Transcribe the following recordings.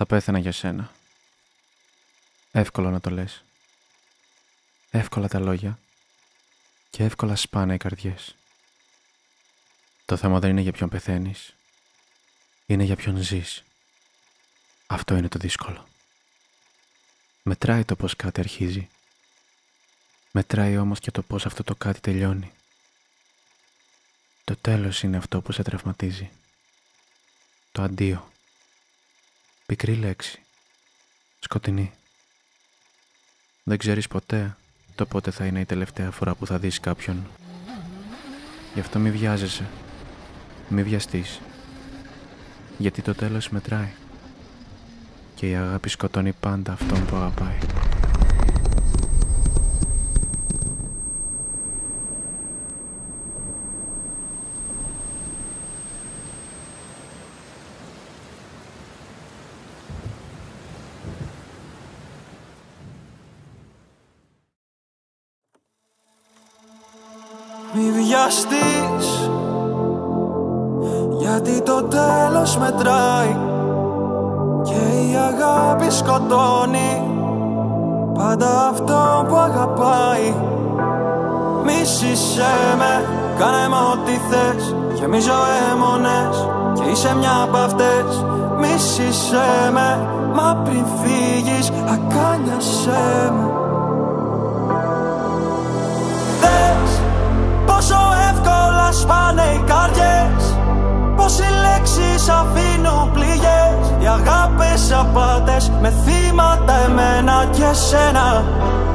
Θα πέθαινα για σένα. Εύκολο να το λες. Εύκολα τα λόγια και εύκολα σπάνε οι καρδιές. Το θέμα δεν είναι για ποιον πεθαίνεις. Είναι για ποιον ζεις. Αυτό είναι το δύσκολο. Μετράει το πως κάτι αρχίζει. Μετράει όμως και το πως αυτό το κάτι τελειώνει. Το τέλος είναι αυτό που σε τραυματίζει. Το αντίο. Πικρή λέξη. Σκοτεινή. Δεν ξέρεις ποτέ το πότε θα είναι η τελευταία φορά που θα δεις κάποιον. Γι' αυτό μη βιάζεσαι. Μη βιαστείς. Γιατί το τέλος μετράει. Και η αγάπη σκοτώνει πάντα αυτόν που αγαπάει. Μη βιαστείς, γιατί το τέλος μετράει και η αγάπη σκοτώνει πάντα αυτό που αγαπάει. Μίσησέ με, κάνε με ό,τι θες, γεμίζω αίμονες και είσαι μια απ' αυτές. Μίσησέ με, μα πριν φύγεις ακάνιασέ με. Πόσο εύκολα σπάνε οι καρδιές, πως οι λέξεις αφήνουν πληγές. Οι αγάπες απάτες με θύματα εμένα και σένα.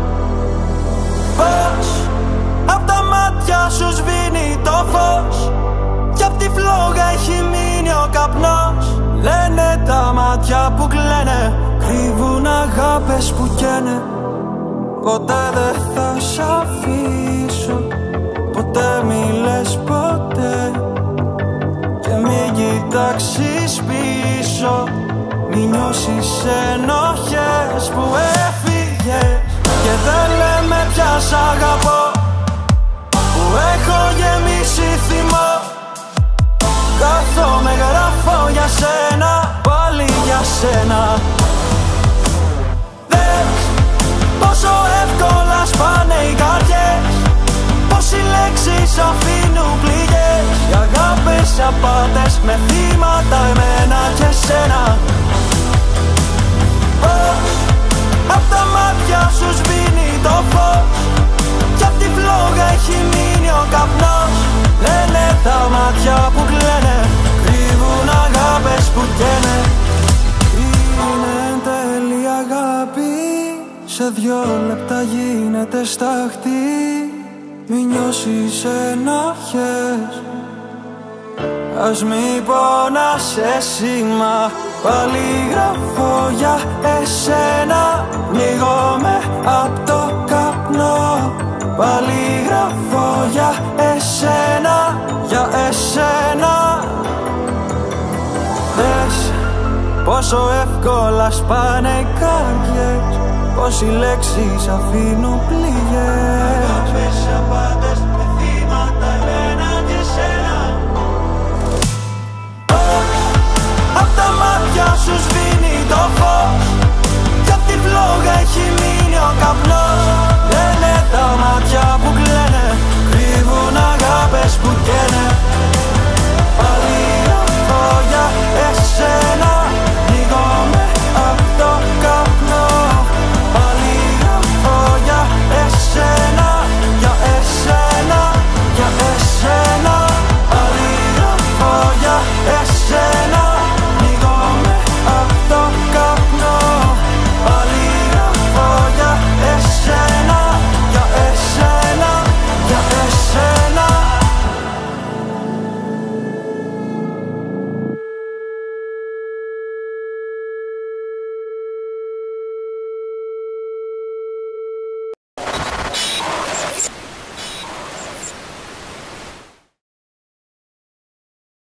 Πως απ' τα μάτια σου σβήνει το φως κι απ' τη φλόγα έχει μείνει ο καπνός. Λένε τα μάτια που κλαίνε, κρύβουν αγάπες που καίνε. Ποτέ δεν θα σ' αφήσω, ποτέ μη λες ποτέ και μη κοιτάξεις πίσω. Μη νιώσεις ενοχές που έφυγες και δεν λέμε πια σ' αγαπώ, που έχω γεμίσει θυμό. Κάθομαι γράφω για σένα, πάλι για σένα. Δες πόσο εύκολα σπάνε οι καρδιές, πως οι λέξεις αφήνουν πληγές. Οι αγάπες απάτες με θύματα εμένα και σένα. Πως απ' τα μάτια σου σβήνει το φως κι απ' τη φλόγα έχει μείνει ο καπνός. Λένε τα μάτια που κλαίνε, κρύβουν αγάπες που καίνε. Είναι εν τέλει αγάπη, σε 2 λεπτά γίνεται στάχτη. Μη νιώσεις ενοχές, ας μη πονάς εσύ, μα πάλι γράφω για εσένα. Πνίγομαι απ' το καπνό, πάλι γράφω για εσένα, για εσένα. Δες πόσο εύκολα σπάνε οι καρδιές, πως οι λέξεις αφήνουν πληγές. Αγάπες απάτες με θύματα εμένα και σένα. Απ' τα μάτια σου σβήνει το φως κι απ' τη φλόγα έχει μείνει